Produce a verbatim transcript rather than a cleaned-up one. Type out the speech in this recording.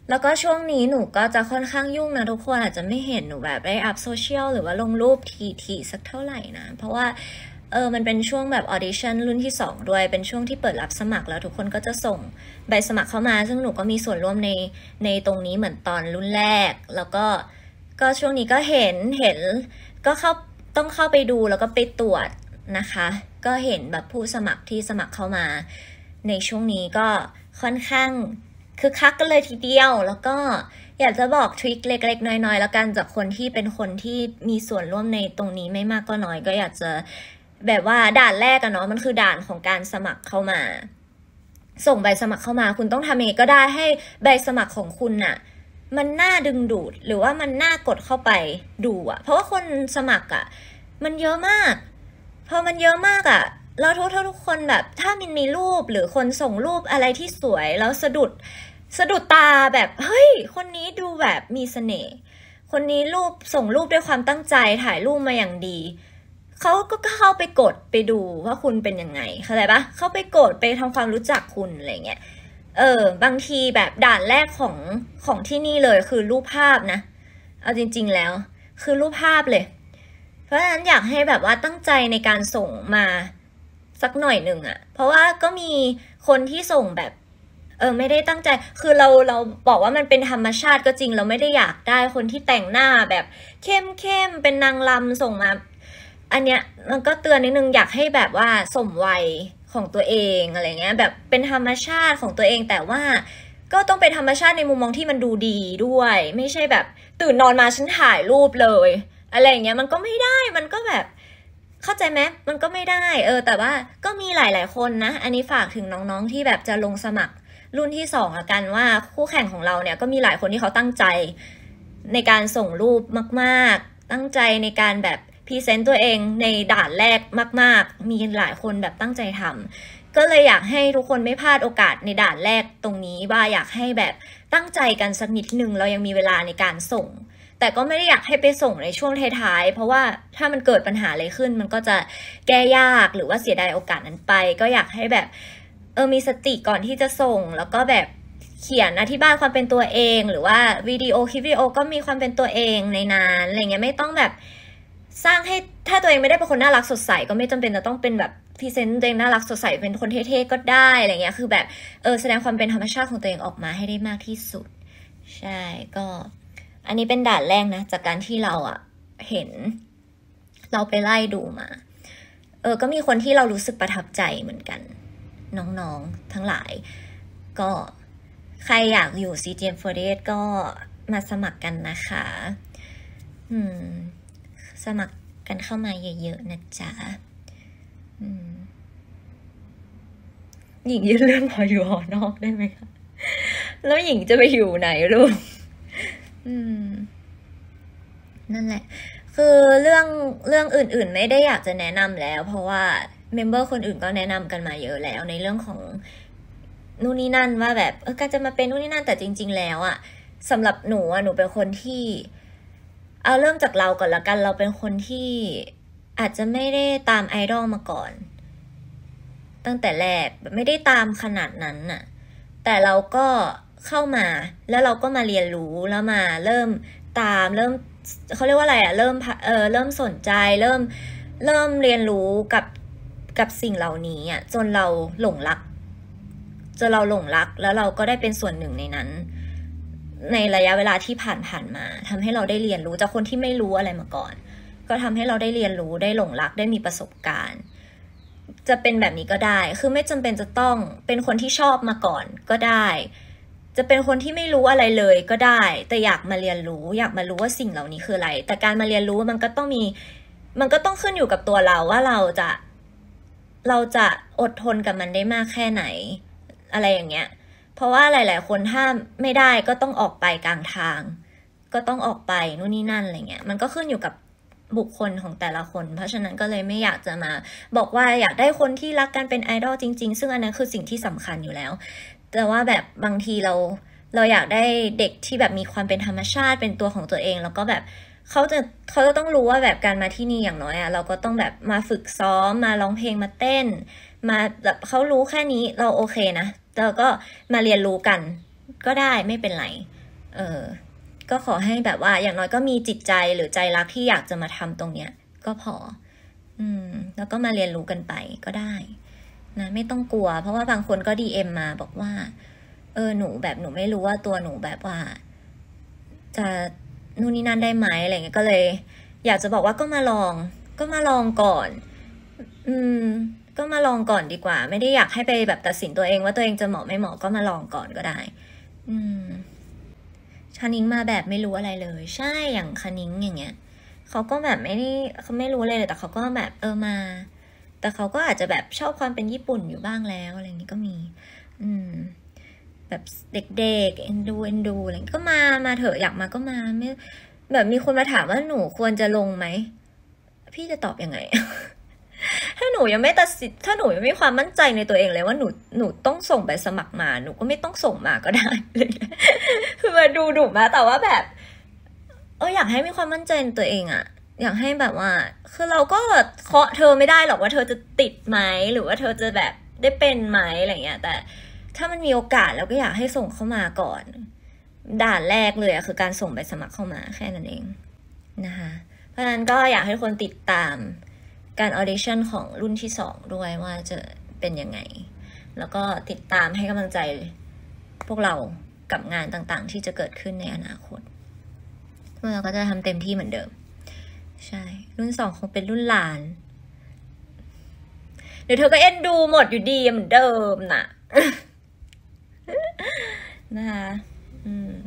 แล้วก็ช่วงนี้หนูก็จะค่อนข้างยุ่งนะทุกคนอาจจะไม่เห็นหนูแบบได้อัพโซเชียลหรือว่าลงรูปทีๆสักเท่าไหร่นะเพราะว่าเออมันเป็นช่วงแบบออดิชั่นรุ่นที่สองด้วยเป็นช่วงที่เปิดรับสมัครแล้วทุกคนก็จะส่งใบสมัครเข้ามาซึ่งหนูก็มีส่วนร่วมในในตรงนี้เหมือนตอนรุ่นแรกแล้วก็ก็ช่วงนี้ก็เห็นเห็นก็เข้าต้องเข้าไปดูแล้วก็ไปตรวจนะคะก็เห็นแบบผู้สมัครที่สมัครเข้ามาในช่วงนี้ก็ค่อนข้างคือคักกันเลยทีเดียวแล้วก็อยากจะบอกทริคเล็กๆน้อยๆแล้วกันจากคนที่เป็นคนที่มีส่วนร่วมในตรงนี้ไม่มากก็น้อยก็อยากจะแบบว่าด่านแรกอะเนาะมันคือด่านของการสมัครเข้ามาส่งใบสมัครเข้ามาคุณต้องทำยังไงก็ได้ให้ใบสมัครของคุณน่ะมันน่าดึงดูดหรือว่ามันน่ากดเข้าไปดูอะเพราะว่าคนสมัครอะมันเยอะมากพอมันเยอะมากอะแล้วทุกทุกคนแบบถ้ามันมีรูปหรือคนส่งรูปอะไรที่สวยแล้วสะดุดสะดุดตาแบบเฮ้ยคนนี้ดูแบบมีเสน่ห์คนนี้รูปส่งรูปด้วยความตั้งใจถ่ายรูปมาอย่างดีเขาก็เข้าไปกดไปดูว่าคุณเป็นยังไงเข้าใจปะเข้าไปกดไปทำความรู้จักคุณอะไรเงี้ยเออบางทีแบบด่านแรกของของที่นี่เลยคือรูปภาพนะเอาจริงๆแล้วคือรูปภาพเลยเพราะฉะนั้นอยากให้แบบว่าตั้งใจในการส่งมาสักหน่อยหนึ่งอะเพราะว่าก็มีคนที่ส่งแบบเออไม่ได้ตั้งใจคือเราเราบอกว่ามันเป็นธรรมชาติก็จริงเราไม่ได้อยากได้คนที่แต่งหน้าแบบเข้มเข้มเป็นนางรำส่งมาอันเนี้ยมันก็เตือนนิดนึงอยากให้แบบว่าสมวัยของตัวเองอะไรเงี้ยแบบเป็นธรรมชาติของตัวเองแต่ว่าก็ต้องเป็นธรรมชาติในมุมมองที่มันดูดีด้วยไม่ใช่แบบตื่นนอนมาฉันถ่ายรูปเลยอะไรเงี้ยมันก็ไม่ได้มันก็แบบเข้าใจไหมมันก็ไม่ได้เออแต่ว่าก็มีหลายๆคนนะอันนี้ฝากถึงน้องๆที่แบบจะลงสมัครรุ่นที่สองละกันว่าคู่แข่งของเราเนี่ยก็มีหลายคนที่เขาตั้งใจในการส่งรูปมากๆตั้งใจในการแบบพรีเซนต์ตัวเองในด่านแรกมากๆมีหลายคนแบบตั้งใจทำก็เลยอยากให้ทุกคนไม่พลาดโอกาสในด่านแรกตรงนี้ว่าอยากให้แบบตั้งใจกันสักนิดนึงเรายังมีเวลาในการส่งแต่ก็ไม่ได้อยากให้ไปส่งในช่วงท้ายๆเพราะว่าถ้ามันเกิดปัญหาอะไรขึ้นมันก็จะแก้ยากหรือว่าเสียดายโอกาสนั้นไปก็อยากให้แบบเออมีสติก่อนที่จะส่งแล้วก็แบบเขียนอธิบายความเป็นตัวเองหรือว่าวิดีโอคลิปวิดีโอก็มีความเป็นตัวเองในนั้นอะไรเงี้ยไม่ต้องแบบสร้างให้ถ้าตัวเองไม่ได้เป็นคนน่ารักสดใสก็ไม่จำเป็นจะต้องเป็นแบบพรีเซนต์ตัวเองน่ารักสดใสเป็นคนเท่ๆก็ได้อะไรเงี้ยคือแบบเออแสดงความเป็นธรรมชาติของตัวเองออกมาให้ได้มากที่สุดใช่ก็อันนี้เป็นด่านแรกนะจากการที่เราอะเห็นเราไปไล่ดูมาเออก็มีคนที่เรารู้สึกประทับใจเหมือนกันน้องๆทั้งหลายก็ใครอยากอยู่ ซี จี เอ็ม สี่สิบเอ็ด ก็มาสมัครกันนะคะอืมสมัครกันเข้ามาเยอะๆนะจ๊ะอืมหญิงยื่นเรื่องขออยู่หอนอกได้ไหมคะแล้วหญิงจะไปอยู่ไหนลูกอืมนั่นแหละคือเรื่องเรื่องอื่นๆไม่ได้อยากจะแนะนำแล้วเพราะว่าเมมเบอร์คนอื่นก็แนะนำกันมาเยอะแล้วในเรื่องของนู่นนี่นั่นว่าแบบเออการจะมาเป็นนู่นนี่นั่นแต่จริงๆแล้วอะสำหรับหนูอะหนูเป็นคนที่เอาเริ่มจากเราก่อนละกันเราเป็นคนที่อาจจะไม่ได้ตามไอดอลมาก่อนตั้งแต่แรกแบบไม่ได้ตามขนาดนั้นน่ะแต่เราก็เข้ามาแล้วเราก็มาเรียนรู้แล้วมาเริ่มตามเริ่มเขาเรียกว่าอะไรอะเริ่มเออเริ่มสนใจเริ่มเริ่มเรียนรู้กับกับสิ่งเหล่านี้อะจนเราหลงรักจนเราหลงรักแล้วเราก็ได้เป็นส่วนหนึ่งในนั้นในระยะเวลาที่ผ่านผ่านมาทำให้เราได้เรียนรู้จากคนที่ไม่รู้อะไรมาก่อนก็ทำให้เราได้เรียนรู้ได้หลงรักได้มีประสบการณ์จะเป็นแบบนี้ก็ได้คือไม่จำเป็นจะต้องเป็นคนที่ชอบมาก่อนก็ได้จะเป็นคนที่ไม่รู้อะไรเลยก็ได้แต่อยากมาเรียนรู้อยากมารู้ว่าสิ่งเหล่านี้คืออะไรแต่การมาเรียนรู้มันก็ต้องมีมันก็ต้องขึ้นอยู่กับตัวเราว่าเราจะเราจะอดทนกับมันได้มากแค่ไหนอะไรอย่างเงี้ยเพราะว่าหลายๆคนถ้าไม่ได้ก็ต้องออกไปกลางทางก็ต้องออกไปนู่นนี่นั่นอะไรเงี้ยมันก็ขึ้นอยู่กับบุคคลของแต่ละคนเพราะฉะนั้นก็เลยไม่อยากจะมาบอกว่าอยากได้คนที่รักกันเป็นไอดอลจริงๆซึ่งอันนั้นคือสิ่งที่สำคัญอยู่แล้วแต่ว่าแบบบางทีเราเราอยากได้เด็กที่แบบมีความเป็นธรรมชาติเป็นตัวของตัวเองแล้วก็แบบเขาจะเขาจะต้องรู้ว่าแบบการมาที่นี่อย่างน้อยอะเราก็ต้องแบบมาฝึกซ้อมมาร้องเพลงมาเต้นมาแบบเขารู้แค่นี้เราโอเคนะแล้วก็มาเรียนรู้กันก็ได้ไม่เป็นไรเออก็ขอให้แบบว่าอย่างน้อยก็มีจิตใจหรือใจรักที่อยากจะมาทำตรงเนี้ยก็พออืมแล้วก็มาเรียนรู้กันไปก็ได้นะไม่ต้องกลัวเพราะว่าบางคนก็ดีเอ็มมาบอกว่าเออหนูแบบหนูไม่รู้ว่าตัวหนูแบบว่าจะนู่นนี่นั่นได้ไหมอะไรเงี้ยก็เลย อยากจะบอกว่าก็มาลอง ก็มาลองก่อน อืม ก็มาลองก่อนดีกว่า ไม่ได้อยากให้ไปแบบตัดสินตัวเองว่าตัวเองจะเหมาะไม่เหมาะก็มาลองก่อนก็ได้ อืมคานิงมาแบบไม่รู้อะไรเลย ใช่อย่างคานิงอย่างเงี้ยเขาก็แบบไม่ได้เขาไม่รู้เลยแต่เขาก็แบบเออมา แต่เขาก็อาจจะแบบชอบความเป็นญี่ปุ่นอยู่บ้างแล้วอะไรอย่างนี้ก็มี อืม แบบเด็กๆเอ็นดูเอ็นดูอะไรก็มามาเถอะอยากมาก็มาไม่แบบมีคนมาถามว่าหนูควรจะลงไหมพี่จะตอบยังไง ถ้าหนูยังไม่ตัดสินถ้าหนูยังไม่มีความมั่นใจในตัวเองเลยว่าหนูหนูต้องส่งใบสมัครมาหนูก็ไม่ต้องส่งมาก็ได้เลยคือมาดูดุมาแต่ว่าแบบเอออยากให้มีความมั่นใจในตัวเองอะอยากให้แบบว่าคือเราก็เคาะเธอไม่ได้หรอกว่าเธอจะติดไหมหรือว่าเธอจะแบบได้เป็นไหมอะไรเงี้ยแต่ถ้ามันมีโอกาสเราก็อยากให้ส่งเข้ามาก่อนด่านแรกเลยอะคือการส่งใบสมัครเข้ามาแค่นั้นเองนะคะเพราะฉะนั้นก็อยากให้คนติดตามการออดิชั่นของรุ่นที่สองด้วยว่าจะเป็นยังไงแล้วก็ติดตามให้กำลังใจพวกเรากับงานต่างๆที่จะเกิดขึ้นในอนาคตเราก็จะทำเต็มที่เหมือนเดิมใช่รุ่นสองคงเป็นรุ่นหลานเดี๋ยวเธอก็เอ็นดูหมดอยู่ดีเหมือนเดิมน่ะนะคะอืม